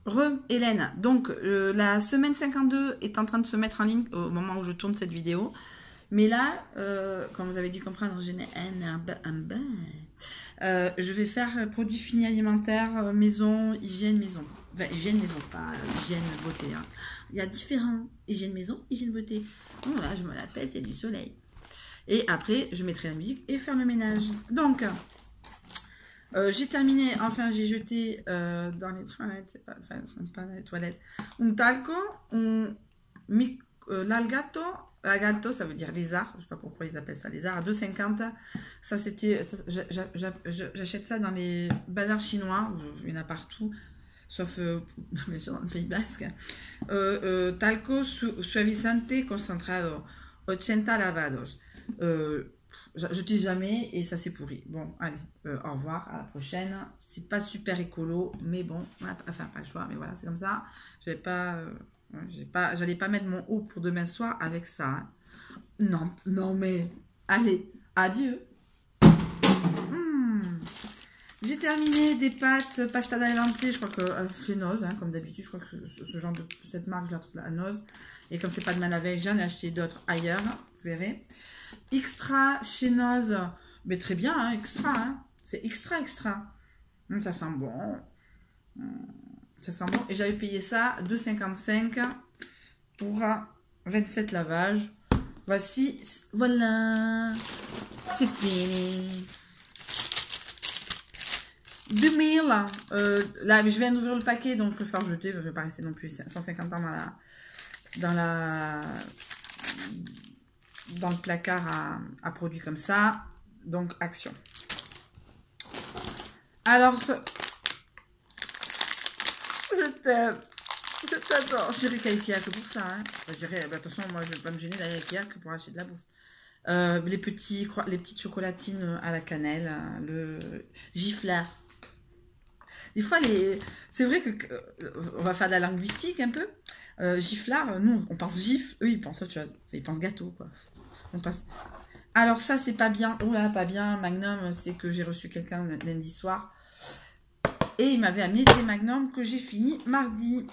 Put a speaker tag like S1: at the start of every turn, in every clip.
S1: Hélène, donc la semaine 52 est en train de se mettre en ligne au moment où je tourne cette vidéo. Mais là, comme vous avez dû comprendre, je vais faire produits finis alimentaires, maison, hygiène maison. Enfin, hygiène maison, pas hygiène beauté. Hein. Il y a différents hygiène maison, hygiène beauté. Bon, là, je me la pète, il y a du soleil. Et après, je mettrai la musique et faire le ménage. Donc, j'ai terminé, enfin j'ai jeté dans les toilettes, enfin pas dans les toilettes, un talco, l'algato, ça veut dire lézard, je sais pas pourquoi ils appellent ça lézard, à 2,50. Ça c'était, j'achète ça dans les bazars chinois, il y en a partout, sauf bien sûr dans le Pays Basque. Talco suavizante concentrado, 80 lavados. Je dis jamais et ça c'est pourri. Bon, allez, au revoir, à la prochaine. C'est pas super écolo, mais bon, enfin pas le choix, mais voilà, c'est comme ça. J'allais pas mettre mon haut pour demain soir avec ça. Hein. Non, non mais, allez, adieu. J'ai terminé des pâtes pasta d'aglante, je crois que chez Noz, hein, comme d'habitude, je crois que ce genre de cette marque, je la trouve à Noz. Et comme c'est pas demain la veille, j'en ai acheté d'autres ailleurs, vous verrez. Extra chez Noz, mais très bien, hein, extra, hein. C'est extra. Ça sent bon. Ça sent bon. Et j'avais payé ça 2,55 pour 27 lavages. Voici, voilà, c'est fini. 2000, là, mais je viens d'ouvrir le paquet, donc je préfère jeter, je ne vais pas rester non plus 150 ans dans le placard à produits comme ça. Donc, action. Alors, je t'aime. Je t'adore. J'irai qu'à Ikea que pour ça. Hein. Enfin, attention, moi, je ne vais pas me gêner d'aller à Ikea que pour acheter de la bouffe. Les petites chocolatines à la cannelle, le giflard. Des fois, c'est vrai que on va faire de la linguistique un peu. Giflard, nous, on pense gif, eux, ils pensent autre chose. Ils pensent gâteau, quoi. On passe. Alors ça, c'est pas bien. Oh là, pas bien. Magnum, c'est que j'ai reçu quelqu'un lundi soir. Et il m'avait amené des Magnum que j'ai fini mardi.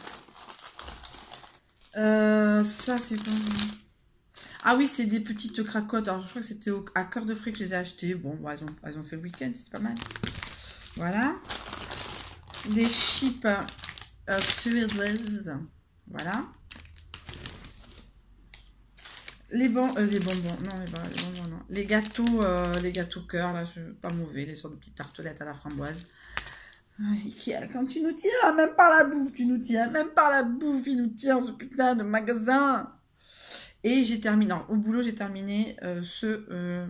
S1: Ça, c'est pas... Ah oui, c'est des petites cracottes. Alors, je crois que c'était à Cœur de Frais que je les ai achetées. Bon, bon elles ont fait le week-end, c'est pas mal. Voilà. Des chips suédoises. Voilà. Les bonbons, non, les bonbons, non. Les gâteaux cœur, là, pas mauvais, les sortes de petites tartelettes à la framboise. Ikea, quand tu nous tiens, même par la bouffe, tu nous tiens, même par la bouffe, il nous tient, ce putain de magasin. Et j'ai terminé, non, au boulot, j'ai terminé ce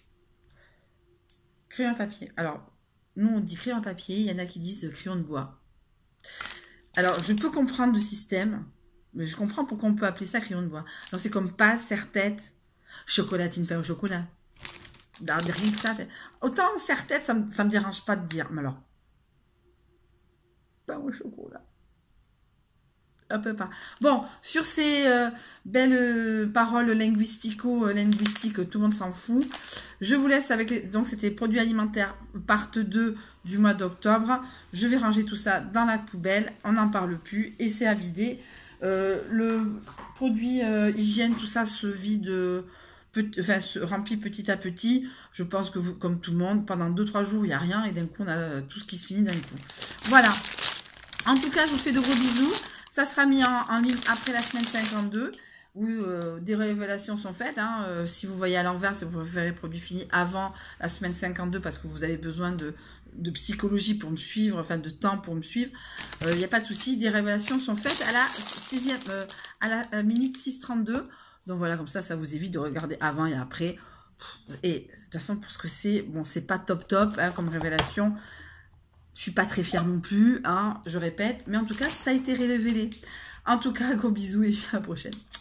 S1: crayon papier. Alors, nous, on dit crayon papier, il y en a qui disent crayon de bois. Alors, je peux comprendre le système. Mais je comprends pourquoi on peut appeler ça crayon de bois. Alors, c'est comme pâte, serre-tête, chocolatine, pain au chocolat. Rien que ça. Autant serre-tête, ça me dérange pas de dire. Mais alors, pain au chocolat. Un peu pas. Bon, sur ces belles paroles linguistiques, tout le monde s'en fout. Je vous laisse avec les... Donc, c'était produits alimentaires, part 2 du mois d'octobre. Je vais ranger tout ça dans la poubelle. On n'en parle plus et c'est à vider. Le produit hygiène, tout ça se vide, se remplit petit à petit. Je pense que vous, comme tout le monde, pendant 2-3 jours, il n'y a rien et d'un coup, on a tout ce qui se finit d'un coup. Voilà. En tout cas, je vous fais de gros bisous. Ça sera mis en ligne après la semaine 52 où des révélations sont faites. Hein. Si vous voyez à l'envers, si vous préférez produits finis avant la semaine 52 parce que vous avez besoin de psychologie pour me suivre, enfin de temps pour me suivre, il n'y a pas de souci. Des révélations sont faites à la minute 6:32. Donc voilà, comme ça vous évite de regarder avant et après. Et de toute façon, pour ce que c'est, bon, c'est pas top hein, comme révélation. Je suis pas très fière non plus, hein, je répète. Mais en tout cas, ça a été révélé. En tout cas, gros bisous et à la prochaine.